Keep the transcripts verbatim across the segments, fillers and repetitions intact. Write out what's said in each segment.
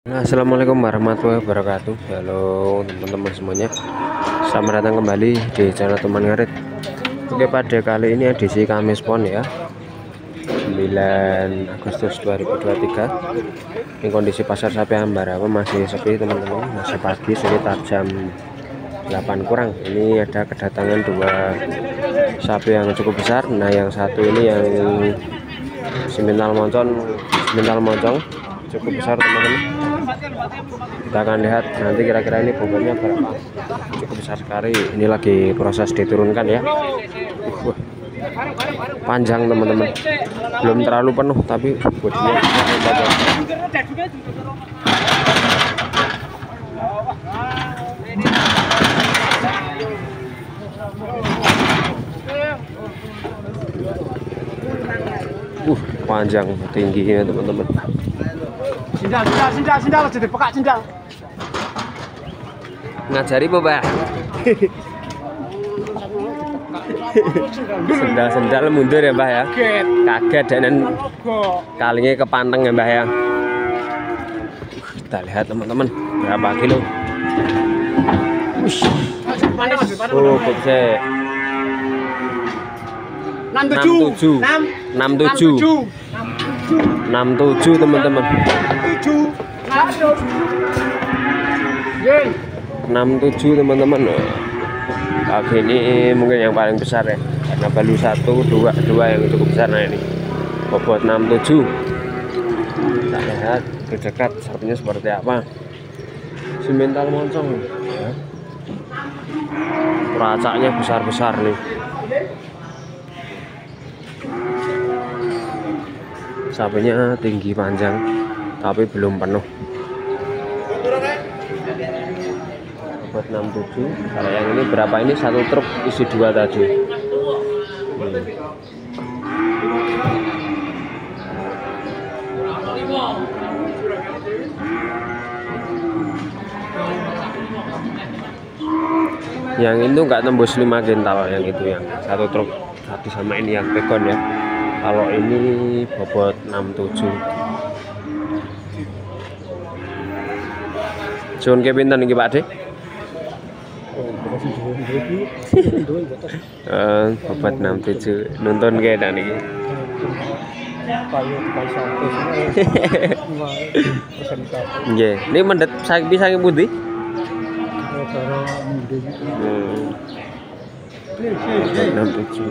Assalamualaikum warahmatullahi wabarakatuh. Halo teman-teman semuanya, selamat datang kembali di channel Teman Ngarit. Oke, pada kali ini edisi Kamis Pon ya, sembilan Agustus dua ribu dua puluh tiga. Ini kondisi pasar sapi Ambarawa masih sepi teman-teman, masih pagi sekitar jam delapan kurang. Ini ada kedatangan dua sapi yang cukup besar. Nah, yang satu ini yang simental moncong, simental moncong cukup besar teman-teman. Kita akan lihat nanti kira-kira ini bobotnya berapa. Cukup besar sekali. Ini lagi proses diturunkan ya. Uh, panjang teman-teman, belum terlalu penuh tapi bodinya panjang. Uh, panjang tingginya teman-teman. Sindal, sindal, sindal, sindal, jadi pekak sindal. Ngajari apa, Mbak? Sendal-sendal mundur ya, Mbak ya. Kaget dan kalinya kepanteng ya, Mbak ya. Kita lihat teman-teman, berapa kilo. Oh, kok enam tujuh enam tujuh enam tujuh teman-teman, enam tujuh teman-teman. Kaki ini mungkin yang paling besar ya, karena baru satu dua dua yang cukup besar. Nah, ini bobot enam tujuh. Kita lihat ke dekat sapinya seperti apa. Simental moncong ya. Racanya besar-besar nih. Sapinya tinggi panjang tapi belum penuh. Bobot enam tujuh. Kalau yang ini berapa? Ini satu truk isi dua tadi. Hmm. Yang itu nggak tembus lima kintal, yang itu yang satu truk tadi sama ini yang pegon ya. Kalau ini bobot enam tujuh. Sun ke pinten iki Pak Dik? Eh, bobot enam tujuh. Nonton ke dak niki. Nggih, ini mendet saiki saking pundi? Hmm. enam tujuh.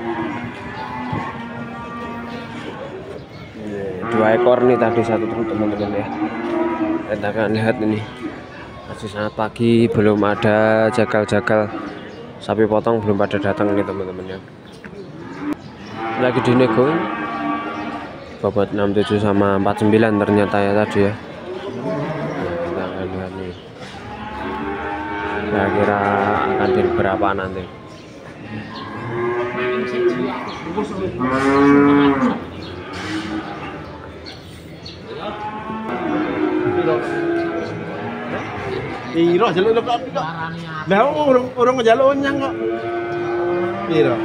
Dua ekor nih tadi satu truk teman-teman ya. Kita akan lihat ini masih sangat pagi, belum ada jagal-jagal sapi potong, belum pada datang nih teman-teman ya. Lagi dinego bobot enam tujuh sama empat sembilan ternyata ya tadi ya. Nah, kita akan lihat nih kira-kira akan di berapa nanti. Iro jaluk lep kok. Lah urung urung njaluk nyang kok. Piro?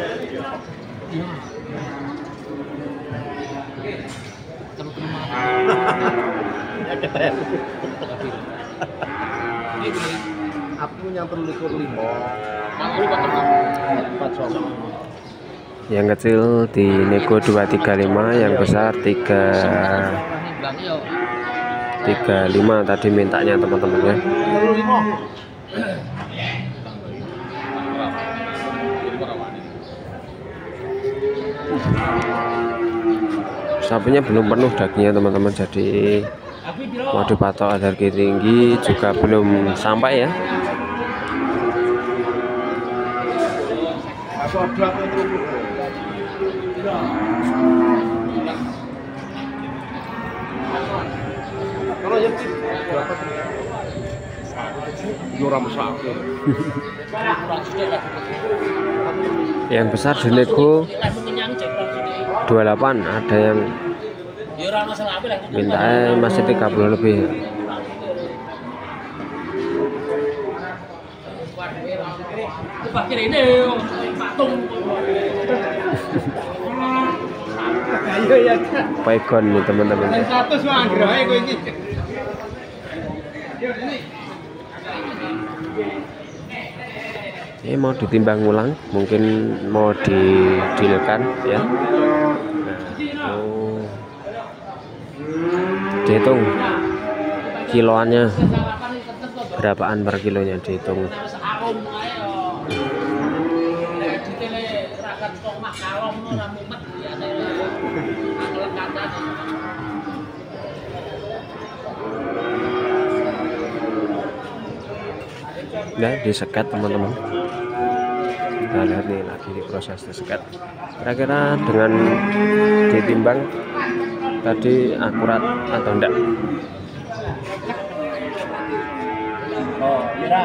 Ya keten. Aku yang perlu likur lima. Yang kecil di nego dua tiga lima, yang besar tiga tiga lima tadi mintanya teman-teman ya. Sapinya belum penuh dagingnya teman-teman, jadi mau dipatok harga tinggi juga belum sampai ya. Yang besar dinego dua puluh delapan, ada yang minta masih tiga puluh lebih. Pegon nih teman-teman. Ini mau ditimbang ulang, mungkin mau didilkan ya. Nah, oh. Dihitung kiloannya berapaan per kilonya, dihitung. Nah, disekat teman-teman. Kita lihat nih lagi di proses disekat. Kira-kira dengan ditimbang tadi akurat atau enggak? Oh, iya.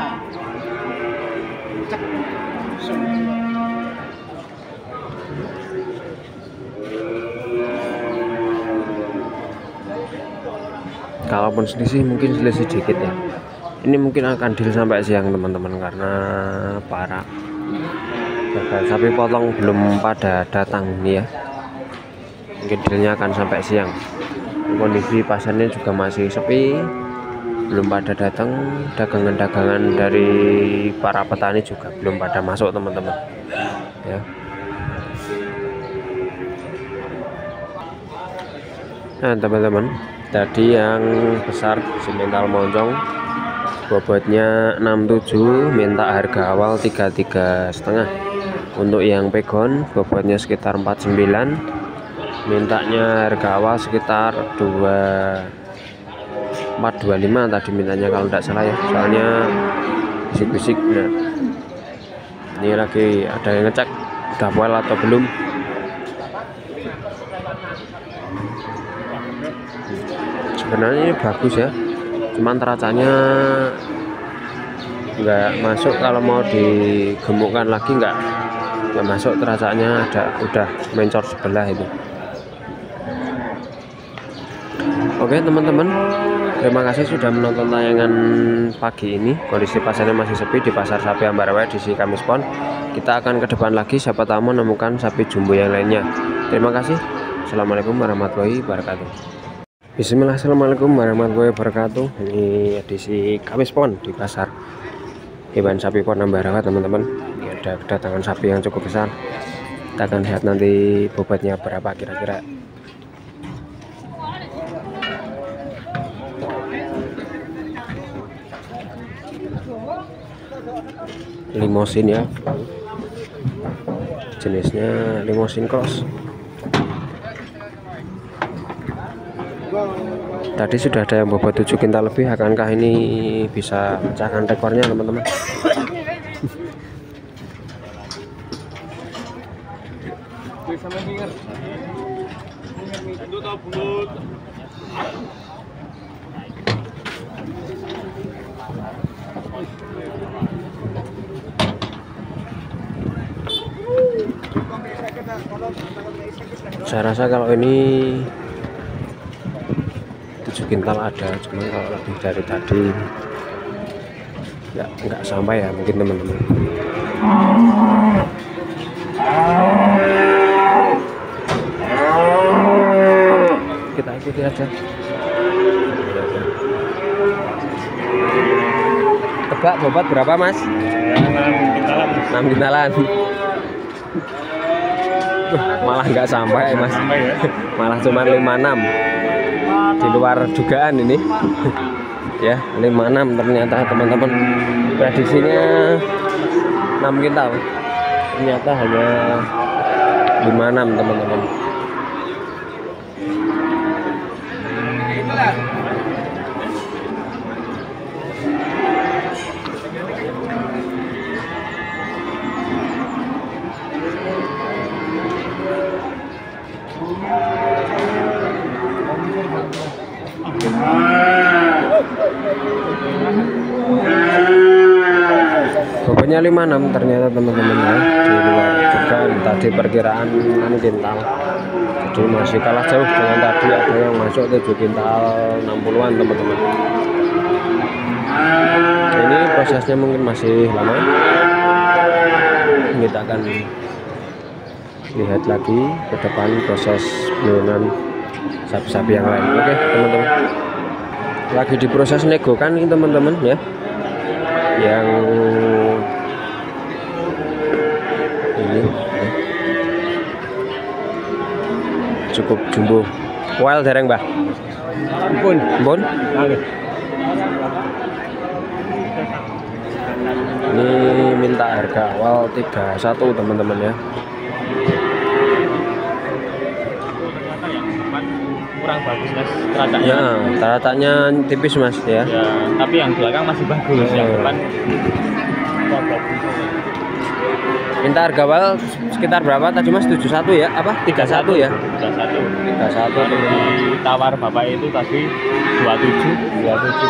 Kalaupun selisih mungkin selisih dikit ya. Ini mungkin akan deal sampai siang teman-teman, karena para sapi potong belum pada datang nih ya. Mungkin dealnya akan sampai siang. Kondisi pasarnya juga masih sepi, belum pada datang. Dagangan-dagangan dari para petani juga belum pada masuk teman-teman ya. Nah teman-teman, tadi yang besar simental moncong bobotnya enam puluh tujuh, minta harga awal tiga puluh tiga setengah. Untuk yang pegon bobotnya sekitar empat puluh sembilan, mintanya harga awal sekitar dua empat dua lima tadi mintanya kalau tidak salah ya, soalnya bisik-bisik. Nah, ini lagi ada yang ngecek udah poel atau belum. Sebenarnya ini bagus ya, cuman teracanya nggak masuk. Kalau mau digemukkan lagi nggak nggak masuk, teracanya ada udah mencor sebelah itu. Oke teman-teman, terima kasih sudah menonton tayangan pagi ini. Kondisi pasarnya masih sepi di pasar sapi Ambarawa di Kamis Pon. Kita akan ke depan lagi, siapa tahu menemukan sapi jumbo yang lainnya. Terima kasih. Assalamualaikum warahmatullahi wabarakatuh. Bismillah, assalamualaikum warahmatullahi wabarakatuh. Ini edisi Kamis Pon di pasar hewan sapi Pon Ambarawa teman-teman. Ini ada kedatangan sapi yang cukup besar. Kita akan lihat nanti bobotnya berapa kira-kira. Limosin ya, jenisnya limosin cross. Tadi sudah ada yang bobot tujuh kintal lebih. Akankah ini bisa pecahkan rekornya teman-teman? Saya rasa kalau ini tujuh kintal ada, cuman kalau lebih dari tadi nggak nggak sampai ya mungkin teman-teman. Kita ikuti aja. Tebak bobot berapa mas? enam kintalan. Malah nggak sampai mas, malah cuma lima puluh enam, di luar dugaan ini. Ya lima puluh enam ternyata teman-teman, prediksinya enam kintal, ternyata hanya lima puluh enam teman-teman. Bobotnya lima puluh enam ternyata teman-teman ya, di luar dugaan tadi perkiraan enam kintal. Jadi masih kalah jauh dengan tadi, ada yang masuk tujuh kintal enam puluhan teman-teman. Ini prosesnya mungkin masih lama. Kita akan lihat lagi ke depan proses penurunan sapi-sapi yang lain. Oke teman-teman, lagi diproses nego kan ini teman-teman ya. yang ini cukup jumbo. Well dereng Mbah. Pun. Pun. Ini minta harga awal tiga puluh satu teman-teman ya. Kurang bagus mas teratanya. Ya, teratanya tipis mas ya. Ya, tapi yang belakang masih bagus, Hmm. yang depan kurang bagus. Minta harga awal sekitar berapa tadi mas? tujuh puluh satu ya? Apa? tiga puluh satu ya? tiga puluh satu. tiga puluh satu teman-teman. Ditawar bapak itu tadi dua puluh tujuh. dua puluh tujuh.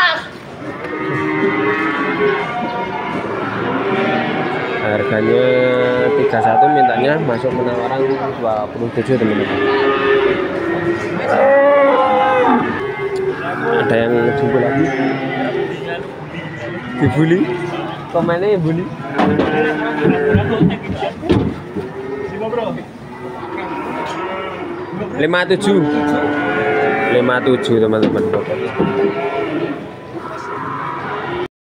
Harganya tiga puluh satu, mintanya masuk penawaran dua puluh tujuh teman-teman. Ada yang jumbo lagi dibully, komennya ya bully. lima tujuh lima tujuh teman-teman.